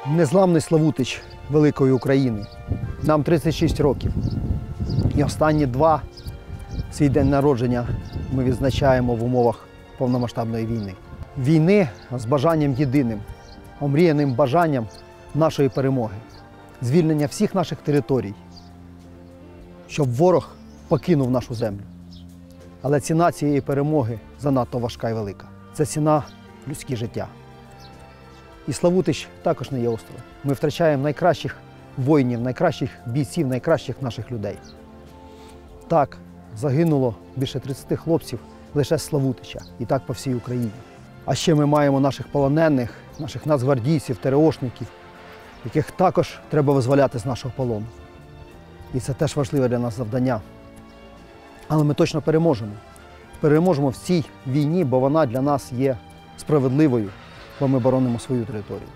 Незламний Славутич великої України. Нам 36 років. І останні два свій день народження ми відзначаємо в умовах повномасштабної війни. Війни з бажанням єдиним, омріяним бажанням нашої перемоги. Звільнення всіх наших територій, щоб ворог покинув нашу землю. Але ціна цієї перемоги занадто важка і велика. Це ціна людське життя. І Славутич також не є остров. Ми втрачаємо найкращих воїнів, найкращих бійців, найкращих наших людей. Так, загинуло більше 30 хлопців лише з Славутича. І так по всій Україні. А ще ми маємо наших полонених, наших нацгвардійців, ТРОшників, яких також треба визволяти з нашого полону. І це теж важливе для нас завдання. Але ми точно переможемо. Переможемо в цій війні, бо вона для нас є справедливою, бо ми боронимо свою територію.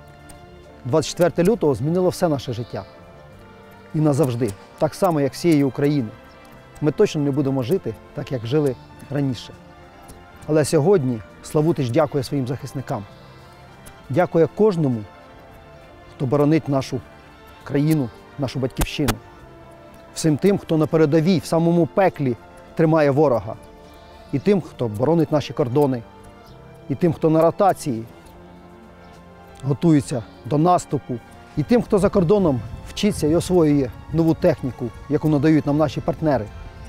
24 лютого змінило все наше життя. І назавжди. Так само, як всієї України. Ми точно не будемо жити так, як жили раніше. Але сьогодні Славутич дякує своїм захисникам. Дякує кожному, хто боронить нашу країну, нашу батьківщину. Всім тим, хто на передовій, в самому пеклі тримає ворога. І тим, хто боронить наші кордони. І тим, хто на ротації готується до наступу. І тим, хто за кордоном вчиться і освоює нову техніку, яку надають нам наші партнери.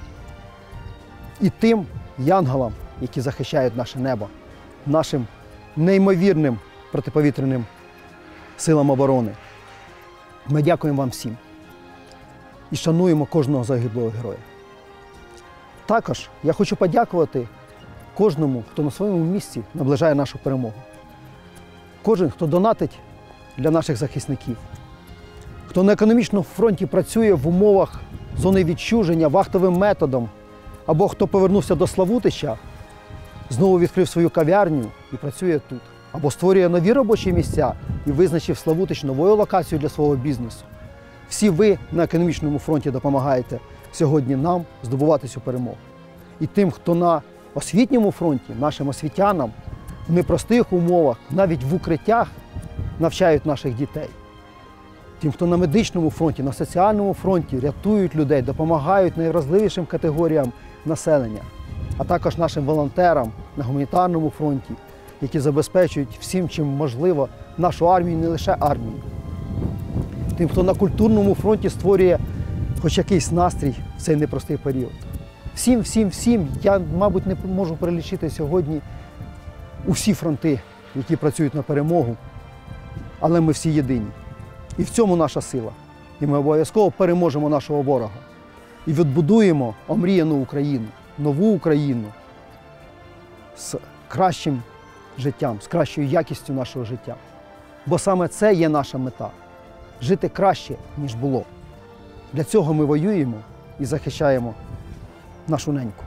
І тим янголам, які захищають наше небо, нашим неймовірним протиповітряним силам оборони. Ми дякуємо вам всім і шануємо кожного загиблого героя. Також я хочу подякувати кожному, хто на своєму місці наближає нашу перемогу. Кожен, хто донатить для наших захисників, хто на економічному фронті працює в умовах зони відчуження вахтовим методом, або хто повернувся до Славутича, знову відкрив свою кав'ярню і працює тут, або створює нові робочі місця і визначив Славутич новою локацією для свого бізнесу. Всі ви на економічному фронті допомагаєте сьогодні нам здобувати цю перемогу. І тим, хто на освітньому фронті, нашим освітянам, в непростих умовах, навіть в укриттях, навчають наших дітей. Тим, хто на медичному фронті, на соціальному фронті рятують людей, допомагають найвразливішим категоріям населення, а також нашим волонтерам на гуманітарному фронті, які забезпечують всім, чим можливо, нашу армію, не лише армію. Тим, хто на культурному фронті створює хоч якийсь настрій в цей непростий період. Всім, я, мабуть, не можу перелічити сьогодні усі фронти, які працюють на перемогу, але ми всі єдині. І в цьому наша сила. І ми обов'язково переможемо нашого ворога. І відбудуємо омріяну Україну, нову Україну з кращим життям, з кращою якістю нашого життя. Бо саме це є наша мета – жити краще, ніж було. Для цього ми воюємо і захищаємо нашу неньку.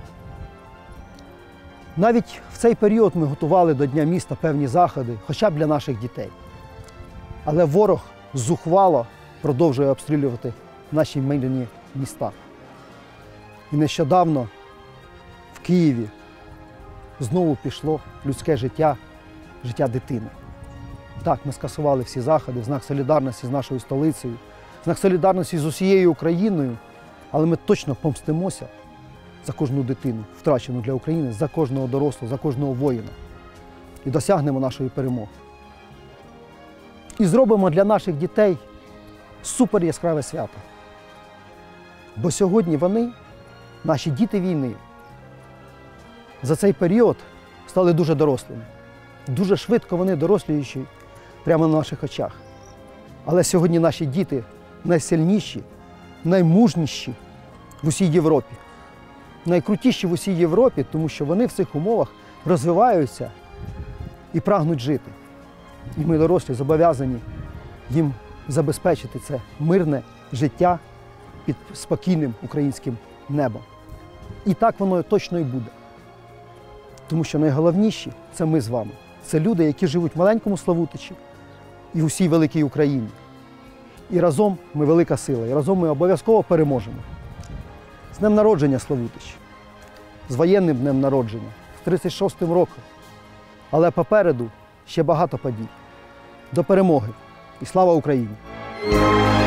Навіть в цей період ми готували до Дня міста певні заходи, хоча б для наших дітей. Але ворог зухвало продовжує обстрілювати наші мирні міста. І нещодавно в Києві знову пішло людське життя, життя дитини. Так, ми скасували всі заходи в знак солідарності з нашою столицею, в знак солідарності з усією Україною, але ми точно помстимося за кожну дитину, втрачену для України, за кожного дорослого, за кожного воїна. І досягнемо нашої перемоги. І зробимо для наших дітей супер яскраве свято. Бо сьогодні вони, наші діти війни, за цей період стали дуже дорослими. Дуже швидко вони доросліючі прямо на наших очах. Але сьогодні наші діти найсильніші, наймужніші в усій Європі. Найкрутіші в усій Європі, тому що вони в цих умовах розвиваються і прагнуть жити. І ми, дорослі, зобов'язані їм забезпечити це мирне життя під спокійним українським небом. І так воно точно і буде. Тому що найголовніші – це ми з вами. Це люди, які живуть в маленькому Славутичі і в усій великій Україні. І разом ми велика сила, і разом ми обов'язково переможемо. З днем народження, Славутич! З воєнним днем народження, з 36-м роком. Але попереду ще багато подій. До перемоги І слава Україні!